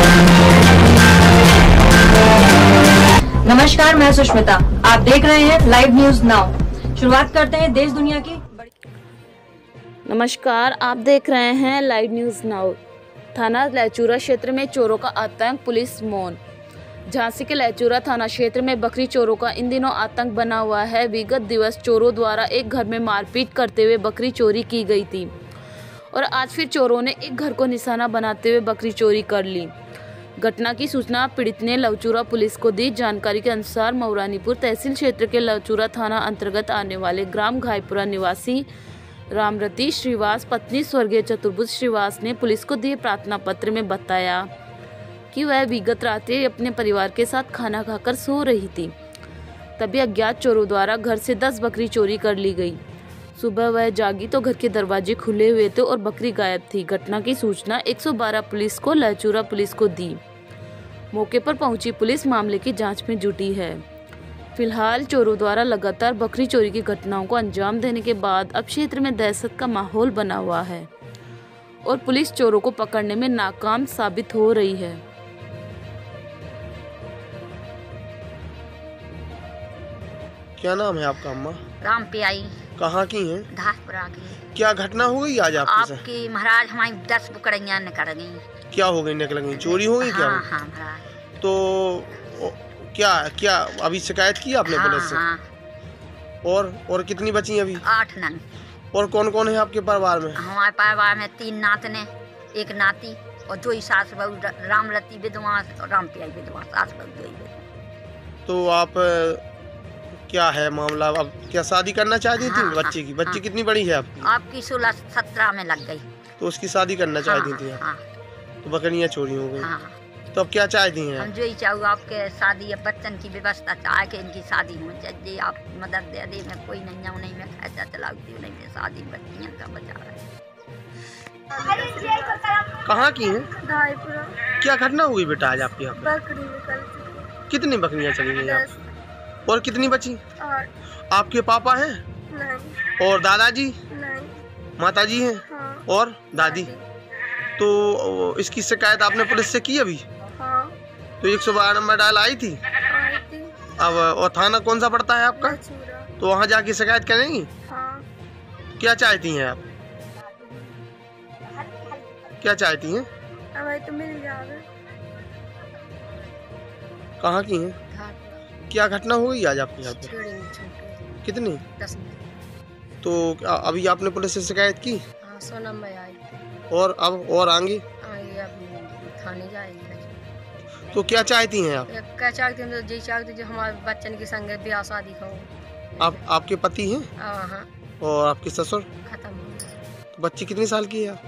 नमस्कार, मैं सुष्मिता। आप देख रहे हैं लाइव न्यूज नाउ। शुरुआत करते हैं देश दुनिया की नमस्कार, आप देख रहे हैं लाइव न्यूज नाउ। थाना लहचूरा क्षेत्र में चोरों का आतंक, पुलिस मौन। झांसी के लहचूरा थाना क्षेत्र में बकरी चोरों का इन दिनों आतंक बना हुआ है। विगत दिवस चोरों द्वारा एक घर में मारपीट करते हुए बकरी चोरी की गई थी और आज फिर चोरों ने एक घर को निशाना बनाते हुए बकरी चोरी कर ली। घटना की सूचना पीड़ित ने लहचूरा पुलिस को दी। जानकारी के अनुसार मऊरानीपुर तहसील क्षेत्र के लहचूरा थाना अंतर्गत आने वाले ग्राम घाईपुरा निवासी रामरती श्रीवास पत्नी स्वर्गीय चतुर्भुज श्रीवास ने पुलिस को दिए प्रार्थना पत्र में बताया कि वह विगत रात्रि अपने परिवार के साथ खाना खाकर सो रही थी, तभी अज्ञात चोरों द्वारा घर से 10 बकरी चोरी कर ली गई। सुबह वह जागी तो घर के दरवाजे खुले हुए थे और बकरी गायब थी। घटना की सूचना 112 पुलिस को लहचूरा पुलिस को दी। मौके पर पहुंची पुलिस मामले की जांच में जुटी है। फिलहाल चोरों द्वारा लगातार बकरी चोरी की घटनाओं को अंजाम देने के बाद अब क्षेत्र में दहशत का माहौल बना हुआ है और पुलिस चोरों को पकड़ने में नाकाम साबित हो रही है। क्या नाम है आपका अम्मा? राम पियाई। कहाँ की हैं? घाटपुरा की। क्या घटना हो गई आज आपकी महाराज? हमारी 10 बकरियां निकल गई। क्या हो गई? निकल गई? चोरी हो गई? क्या? हाँ महाराज। तो क्या अभी शिकायत की आपने पुलिस से? हाँ। और कितनी बची अभी? 8 नंग। और कौन कौन है आपके परिवार में? हमारे परिवार में 3 नातने, 1 नाती और 2 सास बहू, रामरती विधवा और राम पियाई विधवा, सास बहू 2। तो आप क्या है मामला? अब क्या शादी करना चाहती थी बच्चे की? बच्ची कितनी बड़ी है आपकी? आपकी 16-17 में लग गई। तो उसकी शादी करना चाहती थी आप? तो बकरियां चोरी हो गई। तो अब क्या चाहती हैं? हम जो ही चाहूँ आपके शादी बच्चन की व्यवस्था चाहे कि इनकी शादी हो जाए। आप मदद दे दे। मैं कोई नहीं जाऊँ, नहीं मैं खर्चा चलाती हूँ, नहीं मैं शादी बच्चियों का बचा रहा है। कहाँ की हैं? घाईपुरा। क्या घटना हुई बेटा आज आपके यहाँ? बकरी निकल चुकी। कितनी बकरियां चली गई? 10। और कितनी बची? 8। आपके पापा हैं? नहीं। और दादाजी? नहीं। माताजी हैं? हाँ। और दादी? तो इसकी शिकायत आपने पुलिस से की अभी? हाँ। तो 112 नंबर डायल आई थी? आई थी। अब और थाना कौन सा पड़ता है आपका? लहचूरा। तो वहाँ जाके शिकायत करेंगी? हाँ। क्या चाहती हैं आप? क्या चाहती हैं? हमें तो मिल जावे। कहाँ की हैं? क्या घटना हुई आज आपके यहाँ पे? कितनी? 10। तो अभी आपने पुलिस से शिकायत की? हाँ, 100 नंबर आई थी। और अब और आगे? अब थाने जाएगी। तो क्या चाहती हैं आप? क्या चाहते हैं? जी चाहते जो हमारे बच्चन की संग ब्याह शादी हो। आपके पति हैं? हाँ। और आपके ससुर? खत्म हो गया। तो बच्ची कितनी साल की है?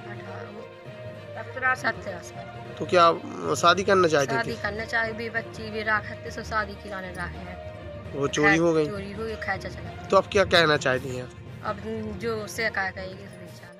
17 साल। तो क्या शादी करना चाहती शादी थी? करना चाहिए भी, बच्ची भी राखते सो शादी खिलाने राखे। वो चोरी हो गई? चोरी हो गई, खर्चा चला। तो अब क्या कहना चाहती हैं? अब जो से कहा कहेगी।